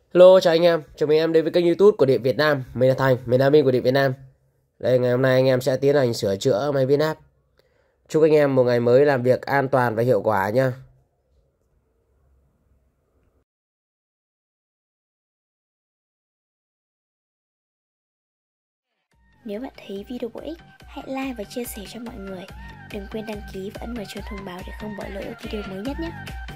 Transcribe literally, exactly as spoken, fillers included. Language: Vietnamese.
Hello, chào anh em, chào mừng em đến với kênh YouTube của Điện Việt Nam. Mình là Thành, mình là admin của Điện Việt Nam. Đây, ngày hôm nay anh em sẽ tiến hành sửa chữa máy biến áp. Chúc anh em một ngày mới làm việc an toàn và hiệu quả nha. Nếu bạn thấy video bổ ích, hãy like và chia sẻ cho mọi người. Đừng quên đăng ký và ấn vào chuông thông báo để không bỏ lỡ video mới nhất nhé.